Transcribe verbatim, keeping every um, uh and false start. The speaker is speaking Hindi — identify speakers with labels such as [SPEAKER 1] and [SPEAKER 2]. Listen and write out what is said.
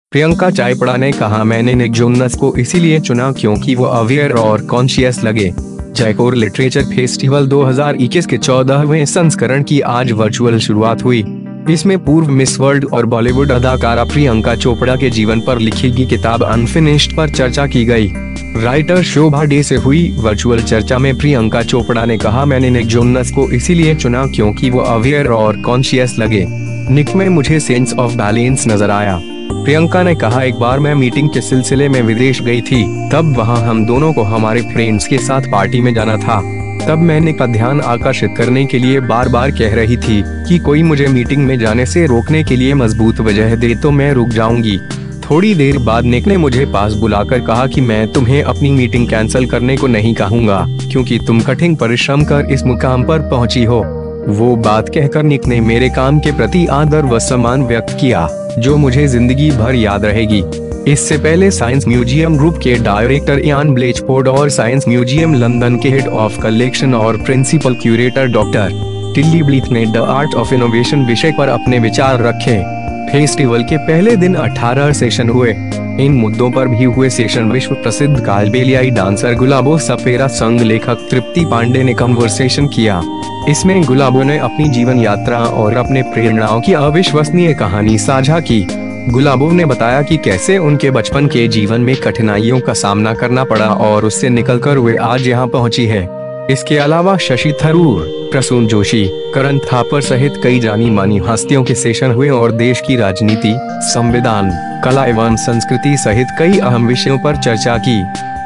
[SPEAKER 1] प्रियंका चोपड़ा ने कहा, मैंने निक जोनस को इसीलिए चुना क्योंकि वो अवेयर और कॉन्शियस लगे। जयपुर लिटरेचर फेस्टिवल दो हज़ार इक्कीस के चौदहवें संस्करण की आज वर्चुअल शुरुआत हुई। इसमें पूर्व मिस वर्ल्ड और बॉलीवुड अदाकारा प्रियंका चोपड़ा के जीवन पर लिखी गई किताब अनफिनिश्ड पर चर्चा की गई। राइटर शोभा डे से हुई वर्चुअल चर्चा में प्रियंका चोपड़ा ने कहा, मैंने निक जोनस को इसीलिए चुना क्योंकि वो अवेयर और कॉन्शियस लगे। निक में मुझे सेंस ऑफ बैलेंस नजर आया। प्रियंका ने कहा, एक बार मैं मीटिंग के सिलसिले में विदेश गई थी, तब वहां हम दोनों को हमारे फ्रेंड्स के साथ पार्टी में जाना था। तब मैंने का ध्यान आकर्षित करने के लिए बार बार कह रही थी कि कोई मुझे मीटिंग में जाने से रोकने के लिए मजबूत वजह दे तो मैं रुक जाऊंगी। थोड़ी देर बाद निक ने मुझे पास बुलाकर कहा कि मैं तुम्हें अपनी मीटिंग कैंसिल करने को नहीं कहूँगा, क्योंकि तुम कठिन परिश्रम कर इस मुकाम पर पहुँची हो। वो बात कहकर निक ने मेरे काम के प्रति आदर व सम्मान व्यक्त किया, जो मुझे जिंदगी भर याद रहेगी। इससे पहले साइंस म्यूजियम ग्रुप के डायरेक्टर इयान ब्लेचफोर्ड और साइंस म्यूजियम लंदन के हेड ऑफ कलेक्शन और principal curator doctor Tilly Blyth ने द आर्ट ऑफ इनोवेशन विषय पर अपने विचार रखे। फेस्टिवल के पहले दिन अठारह सेशन हुए। इन मुद्दों पर भी हुए सेशन विश्व प्रसिद्ध कालबेलियाई डांसर गुलाबो सपेरा संग लेखक तृप्ति पांडे ने कन्वर्सेशन किया। इसमें गुलाबो ने अपनी जीवन यात्रा और अपने प्रेरणाओं की अविश्वसनीय कहानी साझा की। गुलाबो ने बताया कि कैसे उनके बचपन के जीवन में कठिनाइयों का सामना करना पड़ा और उससे निकलकर वे आज यहाँ पहुँची है। इसके अलावा शशि थरूर, प्रसून जोशी, करण थापर सहित कई जानी मानी हस्तियों के सेशन हुए और देश की राजनीति, संविधान, कला एवं संस्कृति सहित कई अहम विषयों पर चर्चा की।